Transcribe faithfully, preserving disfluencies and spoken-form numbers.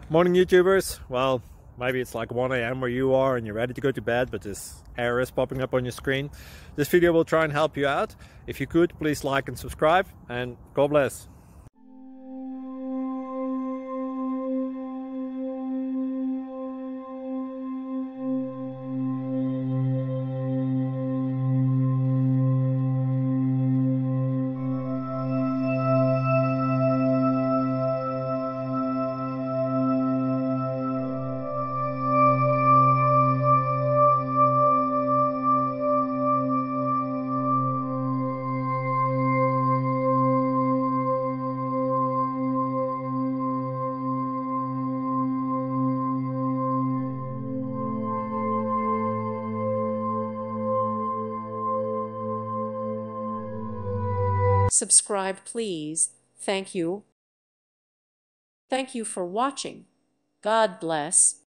Morning YouTubers. Well, maybe it's like one A M where you are and you're ready to go to bed, but this error is popping up on your screen. This video will try and help you out. If you could, please like and subscribe, and God bless. Subscribe, please. Thank you. Thank you for watching. God bless.